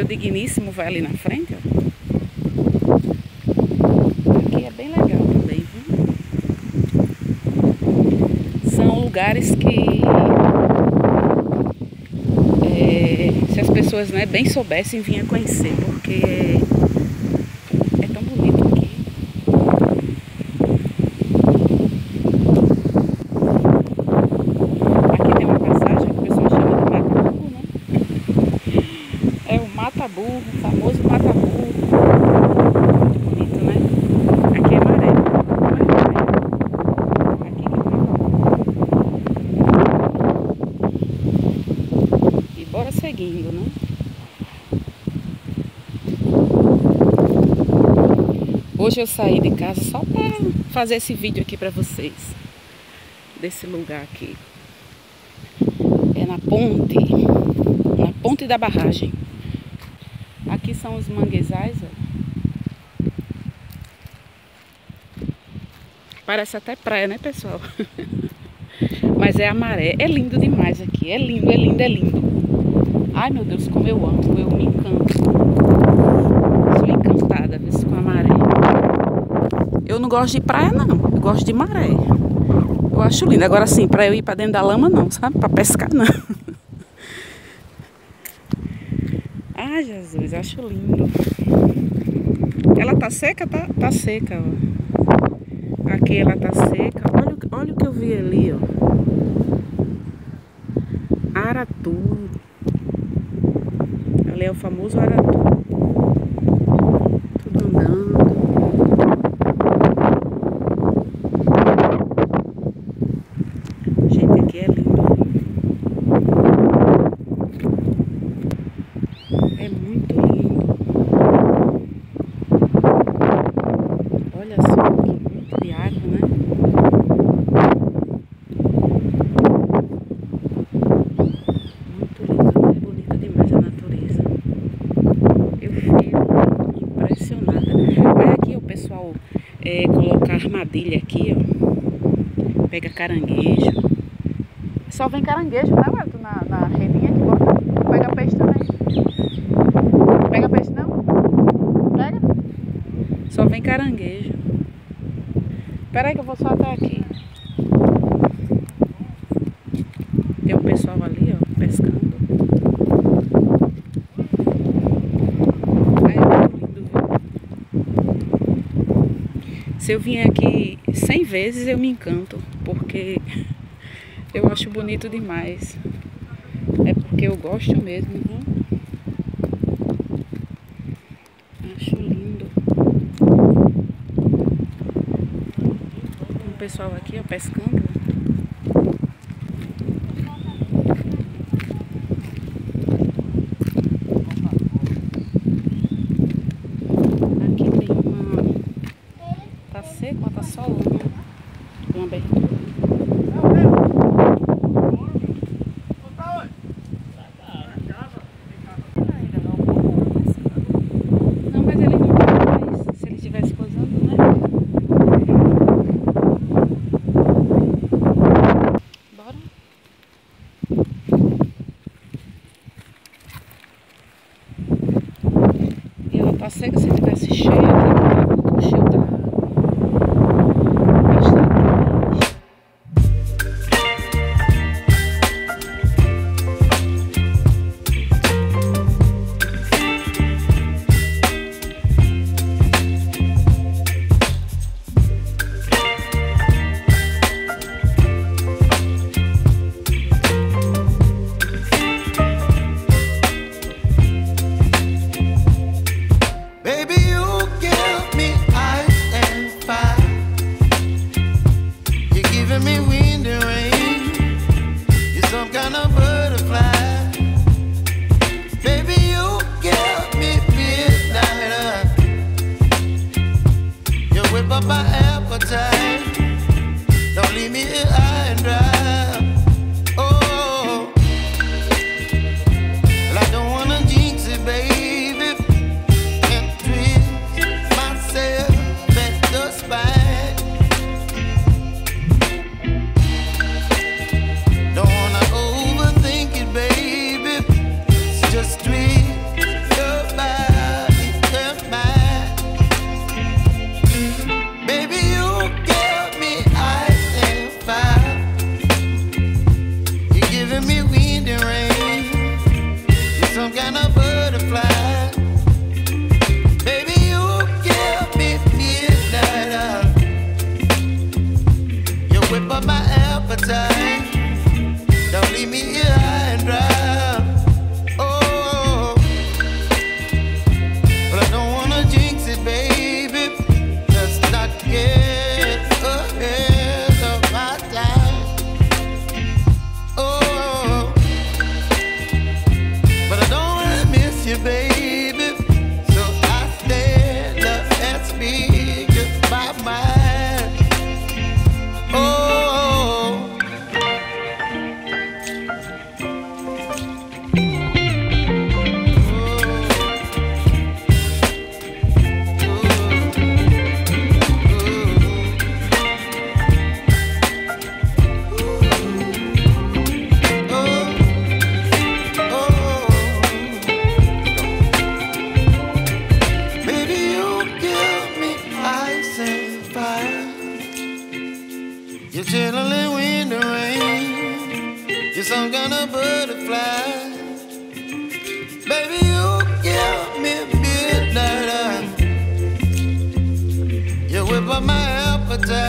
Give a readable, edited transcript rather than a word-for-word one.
Meu digníssimo vai ali na frente, ó. Aqui é bem legal também, viu? São lugares que se as pessoas, né, bem soubessem, vinham conhecer, porque é tão bonito aqui. Aqui tem uma passagem que o pessoal chama de Mata-Burro, né? É o Mata-Burro, o famoso Mata-Burro. Bonito, né? Aqui é maré. Aqui que é Mata-Burro. E bora seguindo, né? Hoje eu saí de casa só para fazer esse vídeo aqui para vocês. Desse lugar aqui. É na ponte da barragem. Aqui são os manguezais, ó. Parece até praia, né, pessoal? Mas é a maré. É lindo demais aqui. É lindo, é lindo, é lindo. Ai, meu Deus, como eu amo. Eu me encanto. Sou encantada, viu, com a maré. Eu não gosto de praia, não. Eu gosto de maré. Eu acho lindo. Agora sim, pra eu ir pra dentro da lama, não, sabe? Pra pescar, não. Ai, Jesus, acho lindo. Ela tá seca? Tá seca, ó. Aqui ela tá seca. Olha o que eu vi ali, ó. Aratu. Ali é o famoso Aratu. Tudo andando. Gente, aqui é lindo. É muito lindo. Olha só, que muito de água, né? Muito linda, né? Bonita demais a natureza. Eu fico impressionada. Olha aqui o pessoal colocar armadilha aqui, ó. Pega caranguejo. Só vem caranguejo, né, Wellington? Na redinha que bota. Pega peixe também. Pega peixe não? Pega? Só vem caranguejo. Espera aí que eu vou só até aqui. Tem um pessoal ali, ó, pescando. É muito lindo, viu? Se eu vier aqui 100 vezes, eu me encanto. Porque eu acho bonito demais. É porque eu gosto mesmo, viu? Acho lindo. Tem um pessoal aqui, ó, pescando. Aqui tem uma... Tá seco, tá só uma abertura. Não, mas ele não tá mais. Se ele estivesse posando, né? Bora. E ela tá seca, se tivesse cheia, o cheio da água. Baby, You're chilling when the rain. You're some kind of butterfly.